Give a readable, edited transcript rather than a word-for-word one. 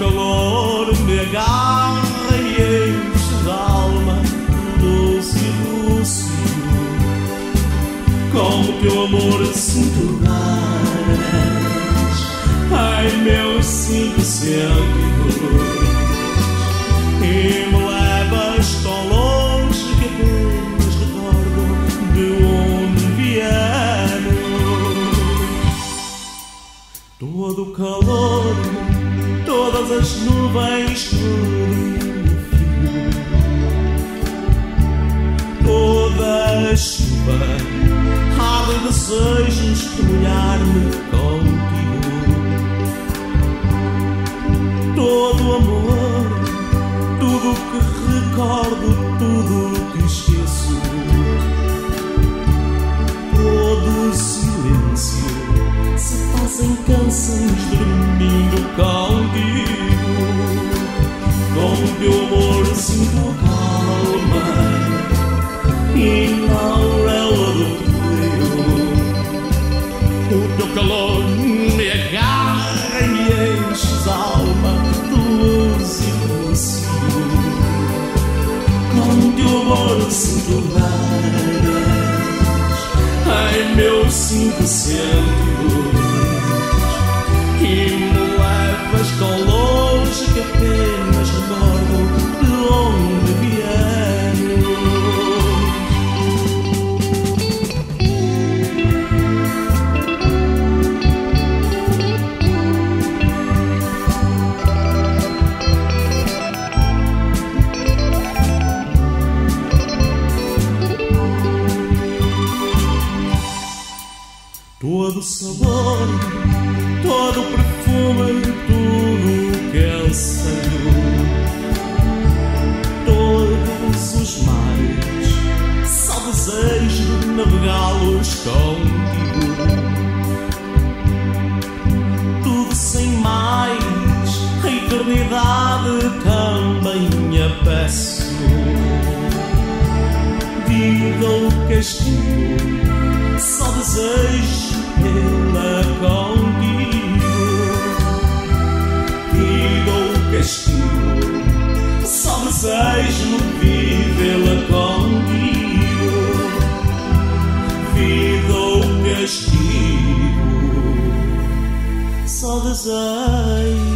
calor me agarra e enche de alma luz e lúcio. Com o teu amor sinto mais em meus 5 sentidos e me levas tão longe que apenas recordo de onde viemos. Todo o calor, todas as nuvens, todo o frio, toda a chuva, arde desejos de molhar-me contigo. Todo o amor, tudo o que recordo, tudo o que esqueço, todo o silêncio se fazem canções dormindo contigo. Com o teu amor sinto calma e não ela do frio. O teu calor me agarra e enches a alma de luz e lúcio. Com o teu amor sinto mais em meus 5 sentidos e me levas tão longe que apenas recordo de onde viemos. Todo o sabor, todo o perfume, tudo que anseio, todos os mares, só desejo navegá-los contigo. Tudo sem mais, a eternidade também a peço. Vida ou castigo, só desejo tê-la contigo. Vida ou castigo, só desejo vivê-la contigo. Vida ou castigo, só desejo